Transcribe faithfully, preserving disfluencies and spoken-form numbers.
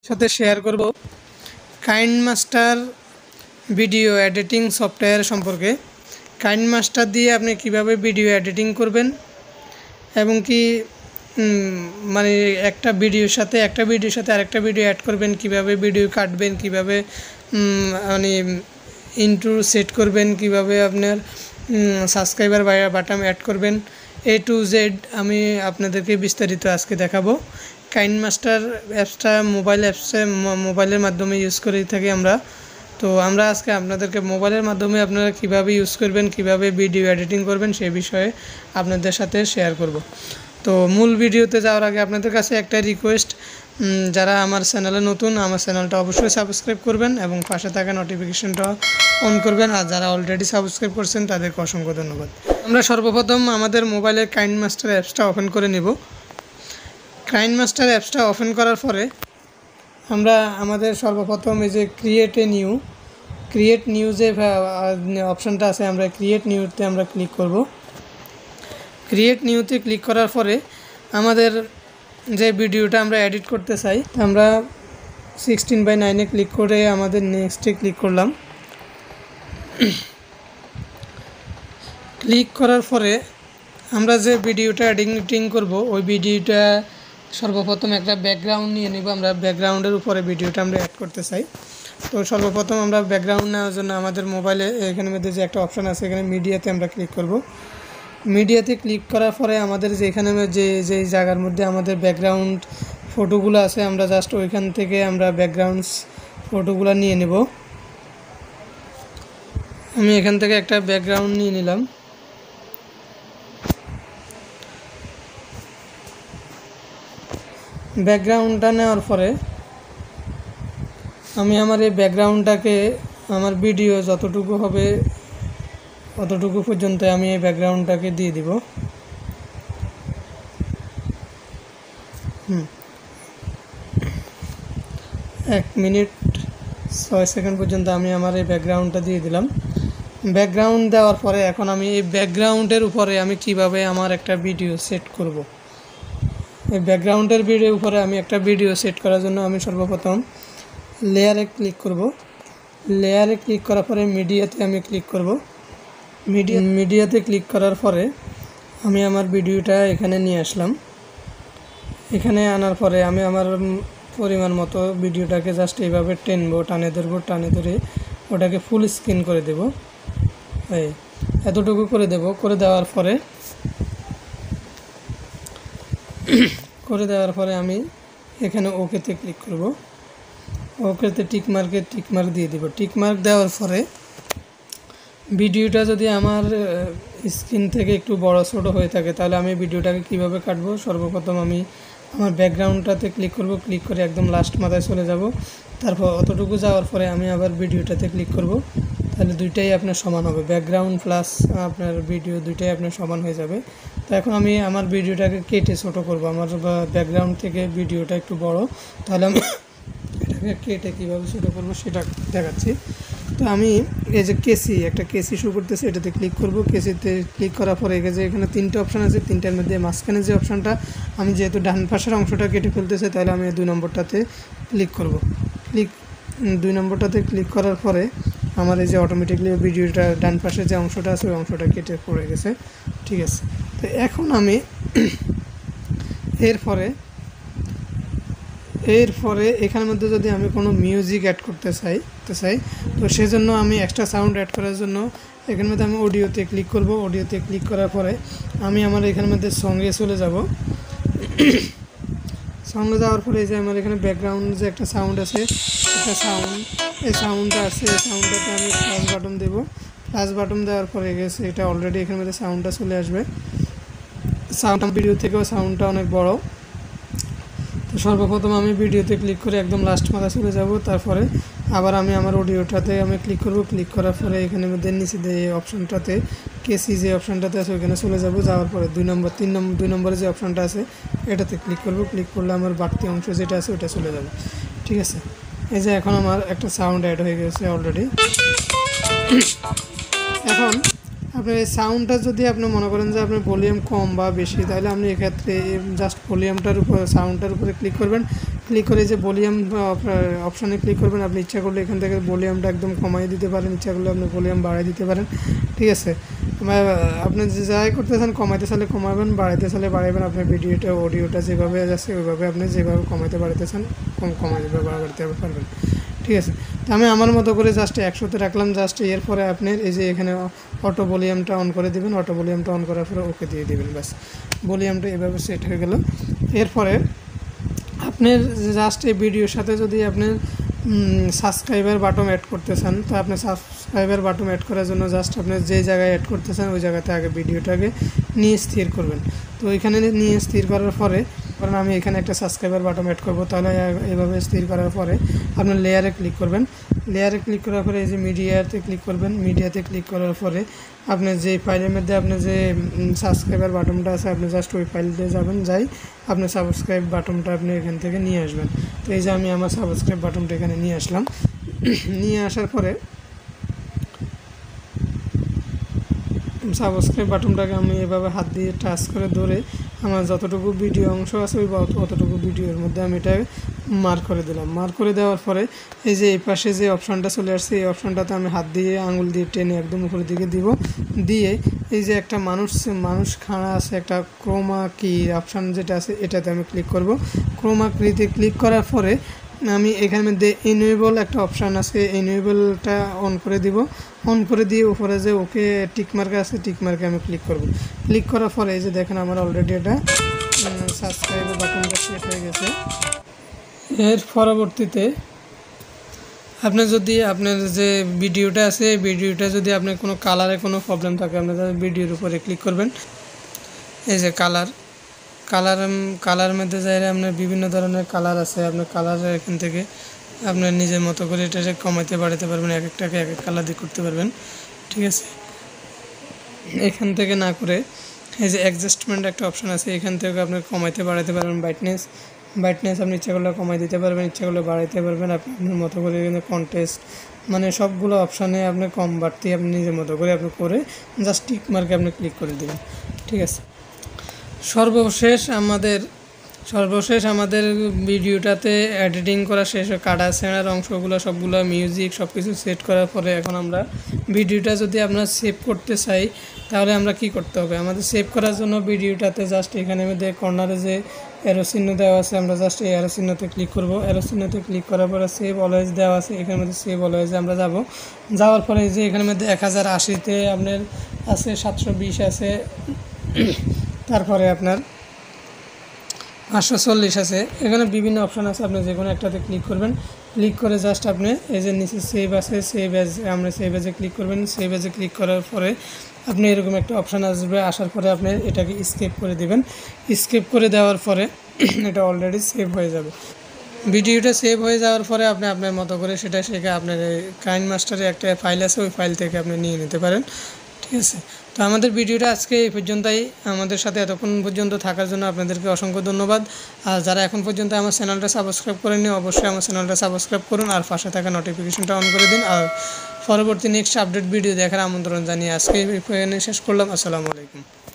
সাথে শেয়ার করব KineMaster video editing software সম্পর্কে। কাইনমাস্টার দিয়ে আপনি কিভাবে ভিডিও এডিটিং করবেন এবং কি মানে একটা ভিডিওর সাথে একটা ভিডিওর সাথে আরেকটা ভিডিও অ্যাড করবেন, কিভাবে ভিডিও কাটবেন, কিভাবে মানে ইন্ট্রো সেট করবেন, কিভাবে আপনার সাবস্ক্রাইবার বাটন অ্যাড করবেন, এ টু জেড আমি আপনাদেরকে বিস্তারিত আজকে দেখাবো। কাইনমাস্টার অ্যাপসটা মোবাইল অ্যাপসে মোবাইলের মাধ্যমে ইউজ করে থাকি আমরা। তো আমরা আজকে আপনাদেরকে মোবাইলের মাধ্যমে আপনারা কিভাবে ইউজ করবেন, কিভাবে ভিডিও এডিটিং করবেন সেই বিষয়ে আপনাদের সাথে শেয়ার করব। তো মূল ভিডিওতে যাওয়ার আগে আপনাদের কাছে একটা রিকোয়েস্ট, যারা আমার চ্যানেলে নতুন আমার চ্যানেলটা অবশ্যই সাবস্ক্রাইব করবেন এবং পাশে থাকা নোটিফিকেশনটা অন করবেন। আর যারা অলরেডি সাবস্ক্রাইব করছেন তাদেরকে অসংখ্য ধন্যবাদ। আমরা সর্বপ্রথম আমাদের মোবাইলে কাইনমাস্টার অ্যাপসটা ওপেন করে নেব। কাইনমাস্টার অ্যাপসটা ওপেন করার পরে আমরা আমাদের সর্বপ্রথম এই যে create a new create new যে অপশানটা আছে, আমরা ক্রিয়েট নিউতে আমরা ক্লিক করব। ক্রিয়েট নিউতে ক্লিক করার পরে আমাদের যে ভিডিওটা আমরা এডিট করতে চাই আমরা সিক্সটিন বাই নাইনে ক্লিক করে আমাদের নেক্সটে ক্লিক করলাম। ক্লিক করার পরে আমরা যে ভিডিওটা এডিটিং করব ওই ভিডিওটা সর্বপ্রথম একটা ব্যাকগ্রাউন্ড নিয়ে নেব। আমরা ব্যাকগ্রাউন্ডের উপরে ভিডিওটা আমরা অ্যাড করতে চাই। তো সর্বপ্রথম আমরা ব্যাকগ্রাউন্ড নেওয়ার জন্য আমাদের মোবাইলে এখানে মধ্যে যে একটা অপশান আছে এখানে মিডিয়াতে আমরা ক্লিক করব। মিডিয়াতে ক্লিক করার পরে আমাদের যে এখানে যে যে জায়গার মধ্যে আমাদের ব্যাকগ্রাউন্ড ফটোগুলো আছে আমরা জাস্ট ওইখান থেকে আমরা ব্যাকগ্রাউন্ডস ফটোগুলো নিয়ে নেব। আমি এখান থেকে একটা ব্যাকগ্রাউন্ড নিয়ে নিলাম। ব্যাকগ্রাউন্ডটা নেওয়ার পরে আমি আমার এই ব্যাকগ্রাউন্ডটাকে আমার ভিডিও যতটুকু হবে অতটুকু পর্যন্ত আমি এই ব্যাকগ্রাউন্ডটাকে দিয়ে দিব। হুম এক মিনিট ছয় সেকেন্ড পর্যন্ত আমি আমার এই ব্যাকগ্রাউন্ডটা দিয়ে দিলাম। ব্যাকগ্রাউন্ড দেওয়ার পরে এখন আমি এই ব্যাকগ্রাউন্ডের উপরে আমি কিভাবে আমার একটা ভিডিও সেট করব। এই ব্যাকগ্রাউন্ডের ভিডিওর উপরে আমি একটা ভিডিও সেট করার জন্য আমি সর্বপ্রথম লেয়ারে ক্লিক করব। লেয়ারে ক্লিক করার পরে মিডিয়াতে আমি ক্লিক করব। মিডিয়া মিডিয়াতে ক্লিক করার পরে আমি আমার ভিডিওটা এখানে নিয়ে আসলাম। এখানে আনার পরে আমি আমার পরিমাণ মতো ভিডিওটাকে জাস্ট এইভাবে টেনবো, টানে ধরবো, টানে ধরে ওটাকে ফুল স্ক্রিন করে দেব। এই এতটুকু করে দেব। করে দেওয়ার পরে করে দেওয়ার পরে আমি এখানে ওকেতে ক্লিক করব। ওকেতে টিকমার্কে টিকমার্ক দিয়ে দেব। টিকমার্ক দেওয়ার পরে ভিডিওটা যদি আমার স্ক্রিন থেকে একটু বড় ছোটো হয়ে থাকে তাহলে আমি ভিডিওটাকে কিভাবে কাটবো, সর্বপ্রথম আমি আমার ব্যাকগ্রাউন্ডটাতে ক্লিক করব। ক্লিক করে একদম লাস্ট মাথায় চলে যাব। তারপর অতটুকু যাওয়ার পরে আমি আবার ভিডিওটাতে ক্লিক করব। তাহলে দুইটাই আপনার সমান হবে, ব্যাকগ্রাউন্ড প্লাস আপনার ভিডিও দুইটাই আপনার সমান হয়ে যাবে। তো এখন আমি আমার ভিডিওটাকে কেটে ছোটো করব। আমার ব্যাকগ্রাউন্ড থেকে ভিডিওটা একটু বড়, তাহলে আমি এটাকে কেটে কীভাবে ছোটো করবো সেটা দেখাচ্ছি। তো আমি এই যে কেসি একটা কেসি শো করতেছে এটাতে ক্লিক করব। কেসিতে ক্লিক করার পরে যে এখানে তিনটে অপশান আছে, তিনটার মধ্যে মাঝখানে যে অপশানটা আমি যেহেতু ডান পাশের অংশটা কেটে ফেলতেছে তাহলে আমি দুই নম্বরটাতে ক্লিক করব। ক্লিক দুই নম্বরটাতে ক্লিক করার পরে আমার এই যে অটোমেটিকলি ভিডিওটা ডান পাশে যে অংশটা আছে ওই অংশটা কেটে পড়ে গেছে। ঠিক আছে, তো এখন আমি এরপরে এরপরে এখানের মধ্যে যদি আমি কোনো মিউজিক অ্যাড করতে চাই তো চাই তো সেজন্য আমি এক্সট্রা সাউন্ড অ্যাড করার জন্য এখানের মধ্যে আমি অডিওতে ক্লিক করব। অডিওতে ক্লিক করার পরে আমি আমার এখানের মধ্যে সঙ্গে চলে যাব। সঙ্গে যাওয়ার পরে এই যে আমার এখানে ব্যাকগ্রাউন্ড যে একটা সাউন্ড আছে একটা সাউন্ড এই সাউন্ডটা আছে এই সাউন্ডটাতে আমি প্লাস বাটন দেবো। প্লাস বাটন দেওয়ার পরে গেছে এটা অলরেডি এখানের মধ্যে সাউন্ডটা চলে আসবে। সাউন্ড ভিডিও থেকেও সাউন্ডটা অনেক বড়। তো সর্বপ্রথম আমি ভিডিওতে ক্লিক করে একদম লাস্ট মাথা চলে যাব। তারপরে আবার আমি আমার অডিওটাতে আমি ক্লিক করব। ক্লিক করার পরে এখানে মধ্যে নিচে দিয়ে এই অপশানটাতে কেসি যে অপশানটাতে আছে ওইখানে চলে যাব। যাওয়ার পরে দুই নম্বর তিন নম্বর দুই নম্বরে যে অপশানটা আছে এটাতে ক্লিক করব। ক্লিক করলে আমার বাড়তি অংশ যেটা আছে ওটা চলে যাবে। ঠিক আছে, এই যে এখন আমার একটা সাউন্ড অ্যাড হয়ে গেছে অলরেডি। এখন আপনার এই সাউন্ডটা যদি আপনি মনে করেন যে আপনার ভলিউম কম বা বেশি তাহলে আপনি এক্ষেত্রে জাস্ট ভলিউমটার উপর সাউন্ডটার উপরে ক্লিক করবেন। ক্লিক করে যে ভলিউম অপশানে ক্লিক করবেন। আপনি ইচ্ছা করলে এখান থেকে ভলিউমটা একদম কমাই দিতে পারেন, ইচ্ছা করলে আপনি ভলিউম বাড়াই দিতে পারেন, ঠিক আছে। আপনি যে যাই করতে চান, কমাইতে চাইলে কমাবেন, বাড়াইতে চাইলে বাড়াইবেন। আপনার ভিডিওটা অডিওটা যেভাবে যাচ্ছে ওইভাবে আপনি যেভাবে কমাইতে বাড়াইতে চান কম কমাই দেবে বাড়াতে পারবেন, ঠিক আছে। তো আমি আমার মতো করে জাস্ট একশোতে রাখলাম। জাস্ট এরপরে আপনার এই যে এখানে অটো ভলিউমটা অন করে দেবেন, অটো ভলিউমটা অন করার পরে ওকে দিয়ে দেবেন, ব্যাস ভলিউমটা এভাবে সেট হয়ে গেল। এরপরে আপনার জাস্ট এই ভিডিওর সাথে যদি আপনার সাবস্ক্রাইবার বাটন অ্যাড করতে চান, তো আপনি সাবস্ক্রাইবার বাটন অ্যাড করার জন্য জাস্ট আপনি যে জায়গায় অ্যাড করতে চান ওই জায়গাতে আগে ভিডিওটাকে নিয়ে স্থির করবেন। তো এখানে নিয়ে স্থির করার পরে, কারণ আমি এখানে একটা সাবস্ক্রাইবার বাটন অ্যাড করবো, তাহলে এভাবে স্থির করার পরে আপনার লেয়ারে ক্লিক করবেন। লেয়ারে ক্লিক করার পরে এই যে মিডিয়াতে ক্লিক করবেন। মিডিয়াতে ক্লিক করার পরে আপনি যে ফাইলের মধ্যে আপনার যে সাবস্ক্রাইবার বাটনটা আছে আপনি জাস্ট ওই ফাইলতে যাবেন, যাই আপনার সাবস্ক্রাইব বাটনটা আপনি এখান থেকে নিয়ে আসবেন। তো এই যে আমি আমার সাবস্ক্রাইব বাটনটা এখানে নিয়ে আসলাম। নিয়ে আসার পরে সাবস্ক্রাইব বাটনটাকে আমি এভাবে হাত দিয়ে টাচ করে ধরে আমার যতটুকু ভিডিও অংশ আছে ওই অতটুকু ভিডিওর মধ্যে আমি এটা মার্ক করে দিলাম। মার্ক করে দেওয়ার পরে এই যে এই পাশে যে অপশানটা চলে আসছে এই অপশানটাতে আমি হাত দিয়ে আঙুল দিয়ে টেনে একদম উপরের দিকে দিব। দিয়ে এই যে একটা মানুষ মানুষ খাড়া আছে, একটা ক্রোমা কি অপশান যেটা আছে এটাতে আমি ক্লিক করব। ক্রোমা কিতে ক্লিক করার পরে আমি এখানে মধ্যে এনেবল একটা অপশান আছে, এনেবলটা অন করে দিব। অন করে দিয়ে উপরে যে ওকে টিকমার্ক আছে টিকমার্কে আমি ক্লিক করব। ক্লিক করার পরে এই যে দেখেন আমার অলরেডি এটা সাবস্ক্রাইব বাটনটা সেট হয়ে গেছে। এর পরবর্তীতে আপনি যদি আপনার যে ভিডিওটা আছে ভিডিওটা যদি আপনার কোনো কালারে কোনো প্রবলেম থাকে আপনি ভিডিওর উপরে ক্লিক করবেন। এই যে কালার কালার কালার মধ্যে যাইলে আপনার বিভিন্ন ধরনের কালার আছে, আপনার কালার এখান থেকে আপনার নিজের মতো করে এটাকে কমাইতে বাড়াতে পারবেন, এক একটাকে এক এক কালার দিয়ে করতে পারবেন, ঠিক আছে। এখান থেকে না করে এই যে অ্যাডজাস্টমেন্ট একটা অপশান আছে, এখান থেকে আপনি কমাইতে বাড়াতে পারবেন। ব্রাইটনেস ব্রাইটনেস আপনি ইচ্ছা করলে কমাই দিতে পারবেন, ইচ্ছা করলে বাড়াইতে পারবেন আপনি আপনার মতো করে। এখানে কন্টেস্ট মানে সবগুলো অপশানে আপনি কম বাড়তি আপনি নিজের মতো করে আপনি করে জাস্ট টিক মার্কে আপনি ক্লিক করে দেবেন, ঠিক আছে। সর্বশেষ আমাদের সর্বশেষ আমাদের ভিডিওটাতে এডিটিং করা শেষ, কাটা ছেঁড়ার অংশগুলো সবগুলো মিউজিক সব কিছু সেট করার পরে এখন আমরা ভিডিওটা যদি আমরা সেভ করতে চাই তাহলে আমরা কি করতে হবে। আমাদের সেভ করার জন্য ভিডিওটাতে জাস্ট এখানে মধ্যে কর্নারে যে অ্যারো চিহ্ন দেওয়া আছে আমরা জাস্ট এই অ্যারো চিহ্নতে ক্লিক করব। অ্যারো চিহ্নতে ক্লিক করার পরে সেভ অলওয়েজ দেওয়া আছে, এখানের মধ্যে সেভ অলওয়েজে আমরা যাব। যাওয়ার পরে যে এখানের মধ্যে এক হাজার আশিতে আপনার আছে, সাতশো বিশ আছে, তারপরে আপনার পাঁচশো চল্লিশ আছে, এখানে বিভিন্ন অপশান আছে। আপনি যে কোনো একটাতে ক্লিক করবেন। ক্লিক করে জাস্ট আপনি এই যে নিচে সেভ আছে, সেভ অ্যাজ আপনি সেভ অ্যাজে ক্লিক করবেন। সেভ অ্যাজে ক্লিক করার পরে আপনি এরকম একটা অপশান আসবে, আসার পরে আপনি এটাকে স্কিপ করে দেবেন। স্কিপ করে দেওয়ার পরে এটা অলরেডি সেভ হয়ে যাবে। ভিডিওটা সেভ হয়ে যাওয়ার পরে আপনি আপনার মতো করে সেটা শেখে আপনার কাইনমাস্টারে একটা ফাইল আছে ওই ফাইল থেকে আপনি নিয়ে নিতে পারেন, ঠিক আছে। তো আমাদের ভিডিওটা আজকে এই পর্যন্তই। আমাদের সাথে এতক্ষণ পর্যন্ত থাকার জন্য আপনাদেরকে অসংখ্য ধন্যবাদ। আর যারা এখন পর্যন্ত আমার চ্যানেলটা সাবস্ক্রাইব করেননি অবশ্যই আমার চ্যানেলটা সাবস্ক্রাইব করুন আর পাশে থাকা নোটিফিকেশনটা অন করে দিন। আর পরবর্তী নেক্সট আপডেট ভিডিও দেখার আমন্ত্রণ জানিয়ে আজকে এখানে শেষ করলাম। আসসালামু আলাইকুম।